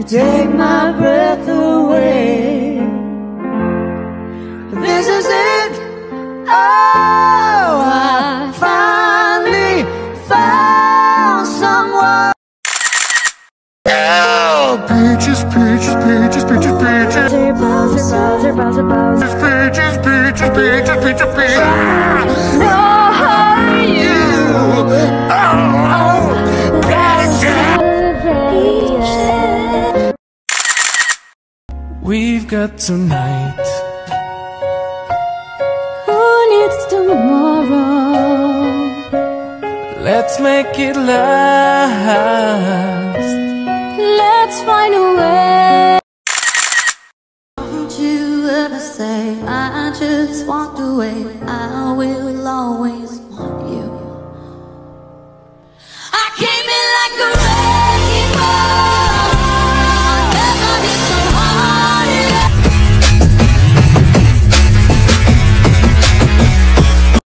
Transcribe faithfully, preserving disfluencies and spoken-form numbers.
take my breath away. This is it. Oh, I finally found someone. Oh, peaches, peaches, peaches, peaches, peaches. Peaches, peaches, peaches, peaches, peaches, peaches. Oh, you. Oh, peaches. We've got tonight. Who needs tomorrow? Let's make it last. Let's find a way. Don't you ever say I just walked away. I will always